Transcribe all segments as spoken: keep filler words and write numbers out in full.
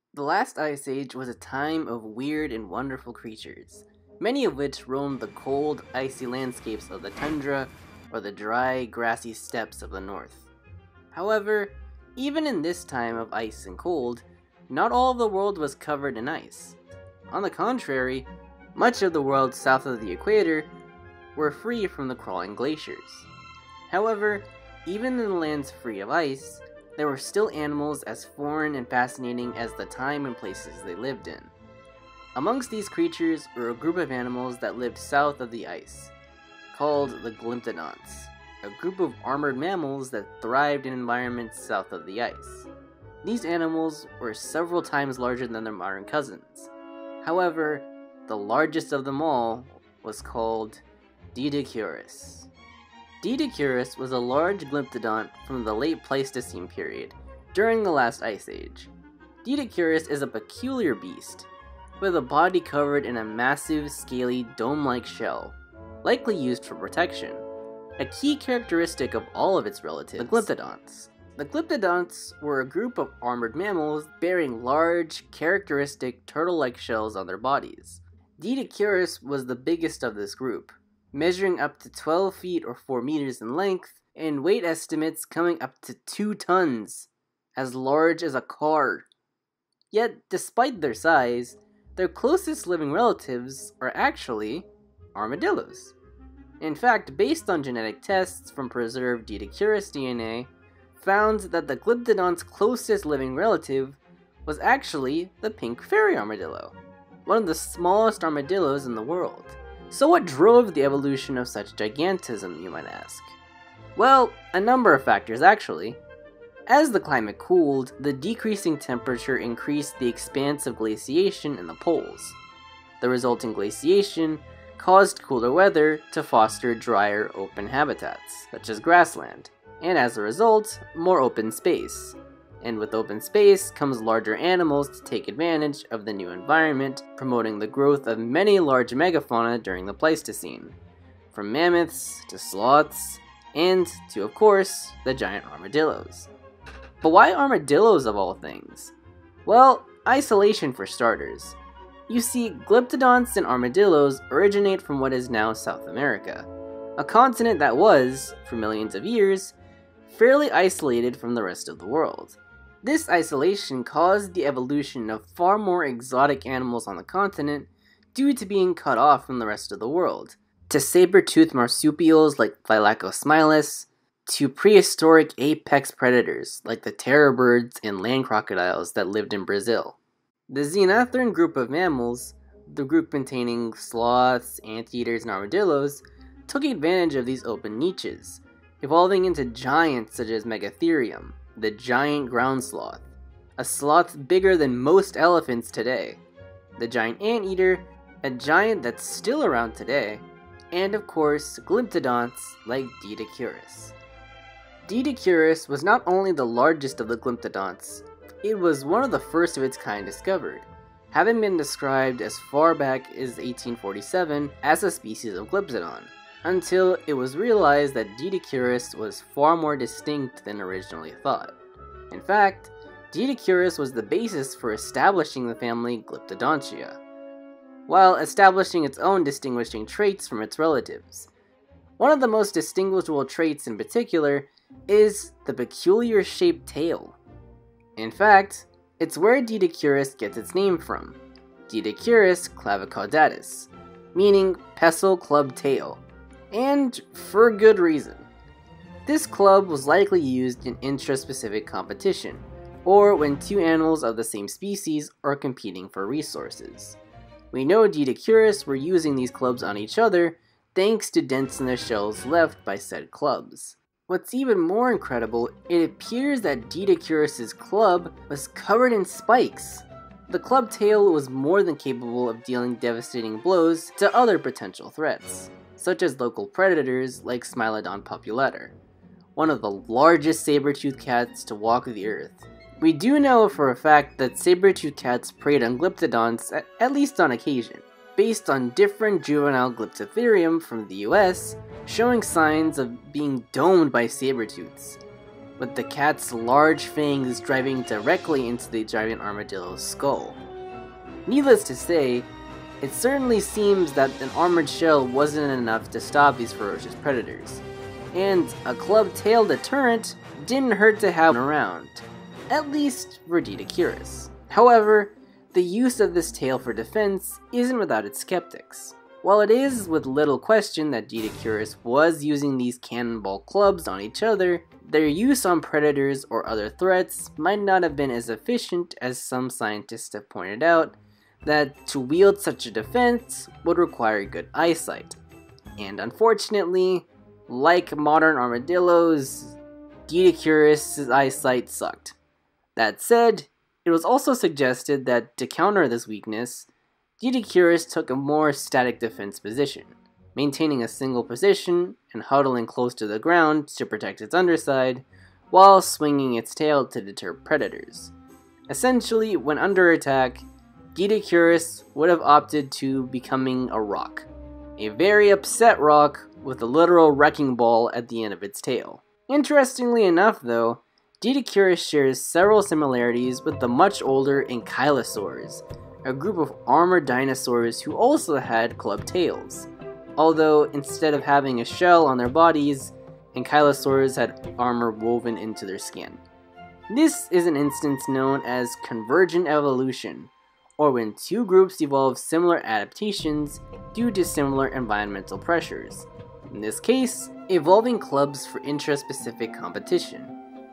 The last ice age was a time of weird and wonderful creatures, many of which roamed the cold, icy landscapes of the tundra or the dry, grassy steppes of the north. However, even in this time of ice and cold, not all of the world was covered in ice. On the contrary, much of the world south of the equator were free from the crawling glaciers. However, even in the lands free of ice, there were still animals as foreign and fascinating as the time and places they lived in. Amongst these creatures were a group of animals that lived south of the ice, called the Glyptodonts, a group of armored mammals that thrived in environments south of the ice. These animals were several times larger than their modern cousins. However, the largest of them all was called Doedicurus. Doedicurus was a large glyptodont from the late Pleistocene period, during the last ice age. Doedicurus is a peculiar beast, with a body covered in a massive, scaly, dome-like shell, likely used for protection. A key characteristic of all of its relatives, the Glyptodonts. The Glyptodonts were a group of armored mammals bearing large, characteristic turtle-like shells on their bodies. Doedicurus was the biggest of this group, measuring up to twelve feet or four meters in length, and weight estimates coming up to two tons, as large as a car. Yet, despite their size, their closest living relatives are actually armadillos. In fact, based on genetic tests from preserved Doedicurus D N A, found that the Glyptodont's closest living relative was actually the pink fairy armadillo, one of the smallest armadillos in the world. So what drove the evolution of such gigantism, you might ask? Well, a number of factors actually. As the climate cooled, the decreasing temperature increased the expanse of glaciation in the poles. The resulting glaciation caused cooler weather to foster drier open habitats, such as grassland, and as a result, more open space. And with open space comes larger animals to take advantage of the new environment, promoting the growth of many large megafauna during the Pleistocene, from mammoths to sloths, and to, of course, the giant armadillos. But why armadillos of all things? Well, isolation for starters. You see, Glyptodonts and armadillos originate from what is now South America, a continent that was, for millions of years, fairly isolated from the rest of the world. This isolation caused the evolution of far more exotic animals on the continent due to being cut off from the rest of the world, to saber-toothed marsupials like Thylacosmilus, to prehistoric apex predators like the terror birds and land crocodiles that lived in Brazil. The Xenothran group of mammals, the group containing sloths, anteaters, and armadillos, took advantage of these open niches, evolving into giants such as Megatherium, the giant ground sloth, a sloth bigger than most elephants today, the giant anteater, a giant that's still around today, and of course, Glyptodonts like Doedicurus. Doedicurus was not only the largest of the Glyptodonts, it was one of the first of its kind discovered, having been described as far back as eighteen forty-seven as a species of Glyptodon, until it was realized that Doedicurus was far more distinct than originally thought. In fact, Doedicurus was the basis for establishing the family Glyptodontia, while establishing its own distinguishing traits from its relatives. One of the most distinguishable traits in particular is the peculiar shaped tail. In fact, it's where Doedicurus gets its name from, Doedicurus clavicaudatus, meaning pestle club tail, and for good reason. This club was likely used in intraspecific competition, or when two animals of the same species are competing for resources. We know Doedicurus were using these clubs on each other thanks to dents in their shells left by said clubs. What's even more incredible, it appears that Doedicurus's club was covered in spikes. The club tail was more than capable of dealing devastating blows to other potential threats, such as local predators like Smilodon pupuleter, one of the largest saber-toothed cats to walk the earth. We do know for a fact that saber-toothed cats preyed on Glyptodonts at, at least on occasion, based on different juvenile Glyptotherium from the U S showing signs of being domed by saber-tooths. with the cat's large fangs driving directly into the giant armadillo's skull. Needless to say, it certainly seems that an armored shell wasn't enough to stop these ferocious predators, and a club-tailed deterrent didn't hurt to have around, at least for Doedicurus. However, the use of this tail for defense isn't without its skeptics. While it is with little question that Doedicurus was using these cannonball clubs on each other, their use on predators or other threats might not have been as efficient as some scientists have pointed out, that to wield such a defense would require good eyesight. And unfortunately, like modern armadillos, Doedicurus' eyesight sucked. That said, it was also suggested that to counter this weakness, Doedicurus took a more static defense position, maintaining a single position and huddling close to the ground to protect its underside, while swinging its tail to deter predators. Essentially, when under attack, Doedicurus would have opted to becoming a rock. A very upset rock with a literal wrecking ball at the end of its tail. Interestingly enough though, Doedicurus shares several similarities with the much older ankylosaurs, a group of armored dinosaurs who also had club tails. Although instead of having a shell on their bodies, ankylosaurs had armor woven into their skin. This is an instance known as convergent evolution, or when two groups evolve similar adaptations due to similar environmental pressures. In this case, evolving clubs for intraspecific competition,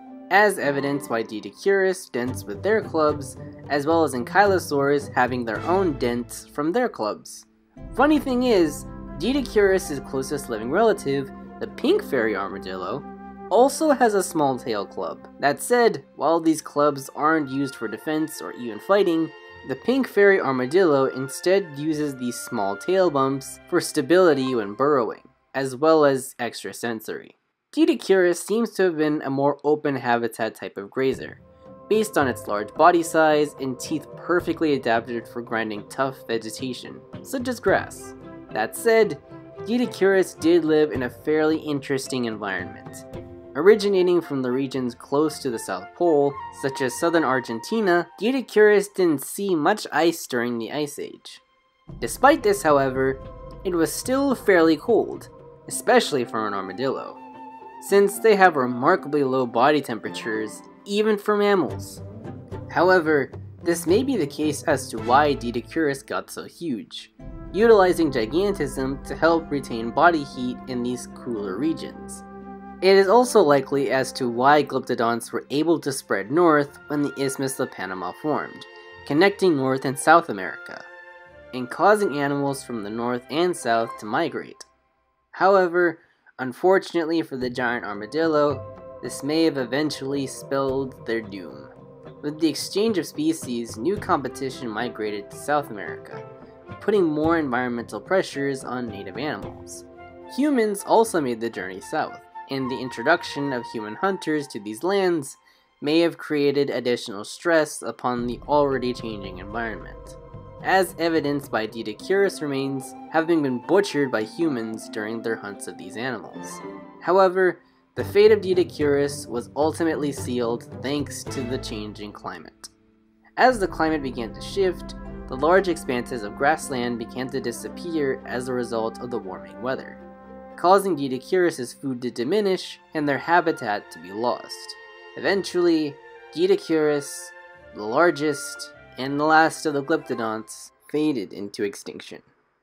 as evidenced by Doedicurus dents with their clubs, as well as ankylosaurs having their own dents from their clubs. Funny thing is, Doedicurus' closest living relative, the pink fairy armadillo, also has a small tail club. That said, while these clubs aren't used for defense or even fighting, the pink fairy armadillo instead uses these small tail bumps for stability when burrowing, as well as extrasensory. Doedicurus seems to have been a more open habitat type of grazer, based on its large body size and teeth perfectly adapted for grinding tough vegetation, such as grass. That said, Doedicurus did live in a fairly interesting environment. Originating from the regions close to the South Pole, such as southern Argentina, Doedicurus didn't see much ice during the Ice Age. Despite this, however, it was still fairly cold, especially for an armadillo, since they have remarkably low body temperatures, even for mammals. However, this may be the case as to why Doedicurus got so huge, utilizing gigantism to help retain body heat in these cooler regions. It is also likely as to why glyptodonts were able to spread north when the Isthmus of Panama formed, connecting North and South America, and causing animals from the north and south to migrate. However, unfortunately for the giant armadillo, this may have eventually spelled their doom. With the exchange of species, new competition migrated to South America, putting more environmental pressures on native animals. Humans also made the journey south, and the introduction of human hunters to these lands may have created additional stress upon the already changing environment, as evidenced by Doedicurus remains having been butchered by humans during their hunts of these animals. However, the fate of Doedicurus was ultimately sealed thanks to the changing climate. As the climate began to shift, the large expanses of grassland began to disappear as a result of the warming weather, causing Doedicurus' food to diminish and their habitat to be lost. Eventually, Doedicurus, the largest and the last of the glyptodonts, faded into extinction.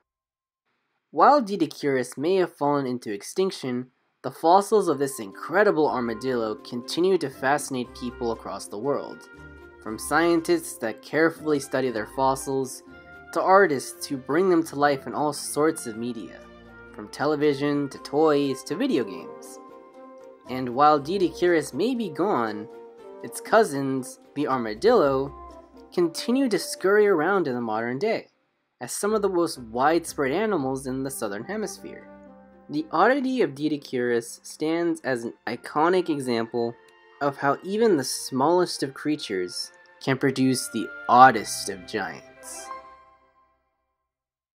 While Doedicurus may have fallen into extinction, the fossils of this incredible armadillo continue to fascinate people across the world, from scientists that carefully study their fossils, to artists who bring them to life in all sorts of media, from television to toys to video games. And while Doedicurus may be gone, its cousins, the armadillo, continue to scurry around in the modern day, as some of the most widespread animals in the southern hemisphere. The oddity of Doedicurus stands as an iconic example of how even the smallest of creatures can produce the oddest of giants.